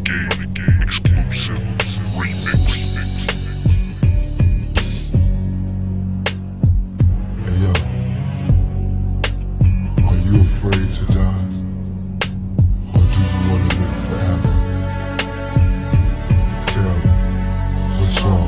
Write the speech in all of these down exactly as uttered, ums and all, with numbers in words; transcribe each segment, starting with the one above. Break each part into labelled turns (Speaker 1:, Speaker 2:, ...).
Speaker 1: Renegade exclusive remix.
Speaker 2: Psst. Hey yo, are you afraid to die? Or do you want to live forever? Tell me, what's wrong?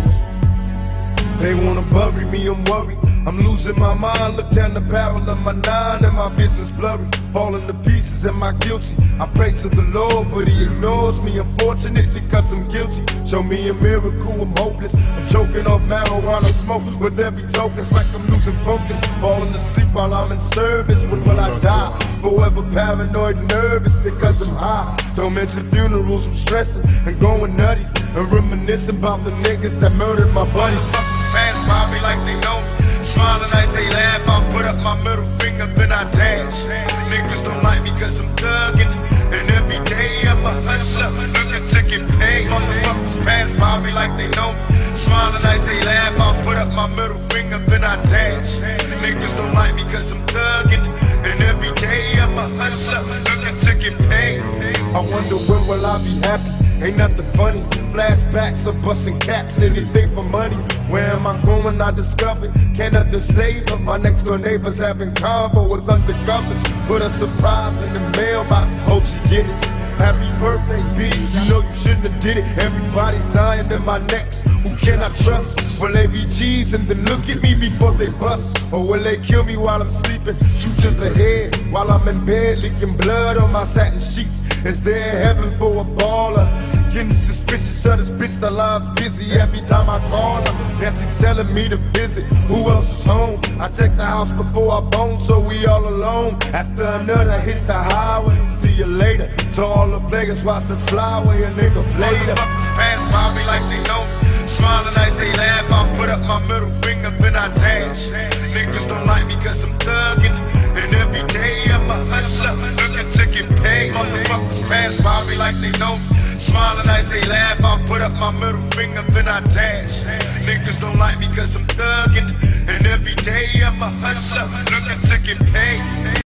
Speaker 3: They wanna bury me, I'm worried. I'm losing my mind, look down the barrel of my nine and my vision's blurry. Falling to pieces, am I guilty? I pray to the Lord, but he ignores me, unfortunately, cause I'm guilty. Show me a miracle, I'm hopeless. I'm choking off marijuana smoke with every token. It's like I'm losing focus, falling asleep while I'm in service. When will I die? Forever paranoid, nervous because I'm high. Don't mention funerals, I'm stressing and going nutty and reminiscing about the niggas that murdered my buddy. Fuckers pass by me like they know me. Smiling as they laugh, I put up my middle finger, then I dash. Niggas don't like me cause I'm thuggin', and every day I'm a hustler, looking to get paid. Motherfuckers pass by me like they know me. Smiling as they laugh, I put up my middle finger, then I dash. Niggas don't like me cause I'm thuggin', and every day I'm a hustler, looking to get paid. I wonder when will I be happy? Ain't nothing funny. Flashbacks of busting caps, anything for money. Where am I going? I discovered can't nothing save them. My next door neighbors having convo with undercovers. Put a surprise in the mailbox, hope she get it. Happy birthday, B, you know you shouldn't have did it. Everybody's dying in my necks, who can I trust? Will they be G's and then look at me before they bust? Or will they kill me while I'm sleeping, shoot to the head while I'm in bed, leaking blood on my satin sheets? Is there heaven for a baller? Getting suspicious of this bitch, the line's busy every time I call her. Nancy's telling me to visit, who else is home? I check the house before I bone, so we all alone. After another hit the highway, see you later. To all the players, watch the flyway, a nigga played up. Motherfuckers pass by me like they know me. Smiling as they laugh, I put up my middle finger, then I dash. Niggas don't like me cause I'm thuggin', and every day I'm a hustler, looking to get paid. Motherfuckers pass by me like they know me. Smiling as they laugh, I put up my middle finger, then I dash. Niggas don't like me cause I'm thuggin', and every day I'm a hustler, looking to get paid.